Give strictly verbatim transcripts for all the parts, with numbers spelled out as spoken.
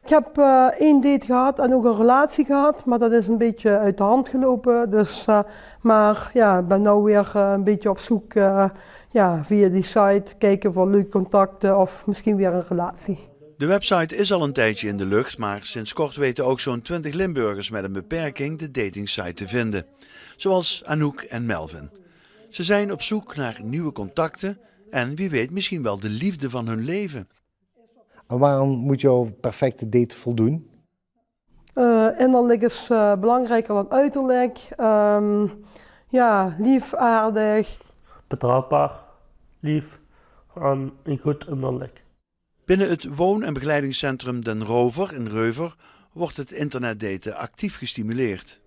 Ik heb uh, één date gehad en ook een relatie gehad, maar dat is een beetje uit de hand gelopen. Dus, uh, maar ja, ik ben nu weer uh, een beetje op zoek uh, ja, via die site, kijken voor leuke contacten of misschien weer een relatie. De website is al een tijdje in de lucht, maar sinds kort weten ook zo'n twintig Limburgers met een beperking de datingsite te vinden. Zoals Anouk en Melvin. Ze zijn op zoek naar nieuwe contacten en wie weet misschien wel de liefde van hun leven. En waarom moet jouw perfecte date voldoen? Uh, innerlijk is uh, belangrijker dan uiterlijk. Um, ja, lief, aardig. Betrouwbaar, lief en een goed innerlijk. Binnen het woon- en begeleidingscentrum Den Rover in Reuver wordt het internetdaten actief gestimuleerd.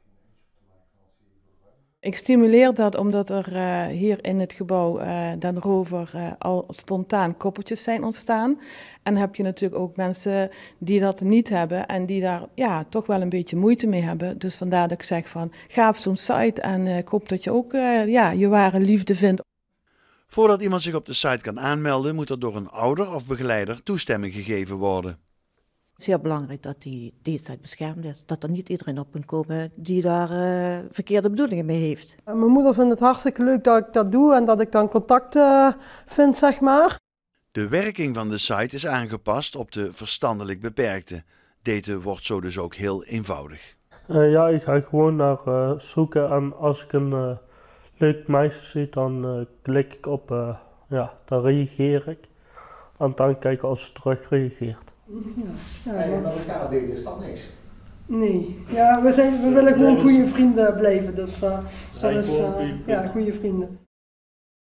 Ik stimuleer dat omdat er uh, hier in het gebouw uh, Den Rover uh, al spontaan koppeltjes zijn ontstaan. En dan heb je natuurlijk ook mensen die dat niet hebben en die daar ja, toch wel een beetje moeite mee hebben. Dus vandaar dat ik zeg van ga op zo'n site en uh, ik hoop dat je ook uh, ja, je ware liefde vindt. Voordat iemand zich op de site kan aanmelden moet er door een ouder of begeleider toestemming gegeven worden. Zeer belangrijk dat die datesite beschermd is. Dat er niet iedereen op kan komen die daar uh, verkeerde bedoelingen mee heeft. Mijn moeder vindt het hartstikke leuk dat ik dat doe en dat ik dan contact uh, vind, zeg maar. De werking van de site is aangepast op de verstandelijk beperkte. Daten wordt zo dus ook heel eenvoudig. Uh, ja, ik ga gewoon naar uh, zoeken en als ik een uh, leuk meisje zie, dan uh, klik ik op, uh, ja, dan reageer ik. En dan kijken of ze terug reageert. Ja, ja, en met elkaar daten is dat niks? Nee, ja, we, zijn, we willen gewoon goede vrienden blijven, dus uh, dat Zijn is gewoon uh, goede vrienden. ja, goede vrienden.